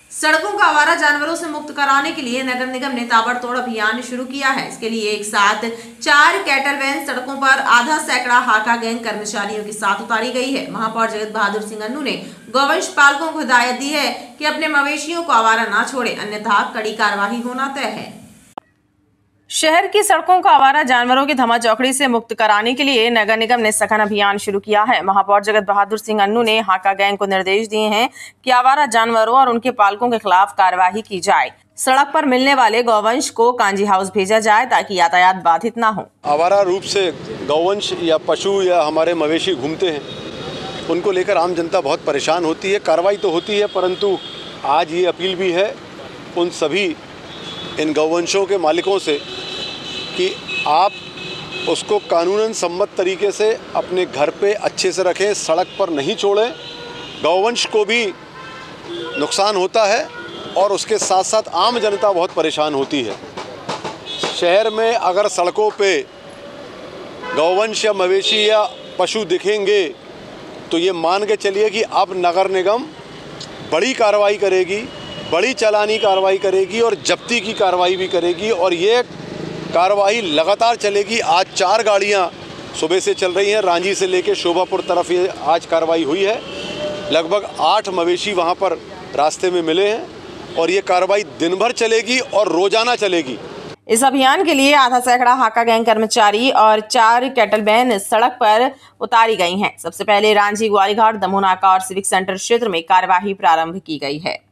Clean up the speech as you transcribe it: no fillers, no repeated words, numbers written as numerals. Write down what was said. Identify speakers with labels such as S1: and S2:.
S1: सड़कों को आवारा जानवरों से मुक्त कराने के लिए नगर निगम ने ताबड़तोड़ अभियान शुरू किया है। इसके लिए एक साथ 4 कैटल वैन सड़कों पर आधा सैकड़ा हाका गैंग कर्मचारियों के साथ उतारी गई है। महापौर जगत बहादुर सिंह अन्नू ने गौवंश पालकों को हिदायत दी है कि अपने मवेशियों को आवारा ना छोड़े, अन्यथा कड़ी कार्रवाई होना तय है। शहर की सड़कों को आवारा जानवरों की धमाचौकड़ी से मुक्त कराने के लिए नगर निगम ने सघन अभियान शुरू किया है। महापौर जगत बहादुर सिंह अन्नू ने हाका गैंग को निर्देश दिए हैं कि आवारा जानवरों और उनके पालकों के खिलाफ कार्यवाही की जाए। सड़क पर मिलने वाले गौवंश को कांजी हाउस भेजा जाए ताकि यातायात बाधित न हो।
S2: आवारा रूप से गौवंश या पशु या हमारे मवेशी घूमते हैं, उनको लेकर आम जनता बहुत परेशान होती है। कार्रवाई तो होती है, परंतु आज ये अपील भी है उन सभी इन गौवंशों के मालिकों से कि आप उसको कानूनन सम्मत तरीके से अपने घर पे अच्छे से रखें, सड़क पर नहीं छोड़ें। गौवंश को भी नुकसान होता है और उसके साथ साथ आम जनता बहुत परेशान होती है। शहर में अगर सड़कों पे गौवंश या मवेशी या पशु दिखेंगे तो ये मान के चलिए कि अब नगर निगम बड़ी कार्रवाई करेगी, बड़ी चालानी कार्रवाई करेगी और जब्ती की कार्रवाई भी करेगी। और ये कार्रवाई लगातार चलेगी। आज 4 गाड़ियां सुबह से चल रही हैं, रांझी से लेकर शोभापुर तरफ ये आज कार्रवाई हुई है। लगभग 8 मवेशी वहां पर रास्ते में मिले हैं और ये कार्रवाई दिन भर चलेगी और रोजाना चलेगी।
S1: इस अभियान के लिए आधा सैकड़ा हाका गैंग कर्मचारी और 4 कैटल वैन सड़क पर उतारी गई हैं। सबसे पहले रांझी, ग्वालीघाट, दमोह नाका और सिविक सेंटर क्षेत्र में कार्यवाही प्रारंभ की गई है।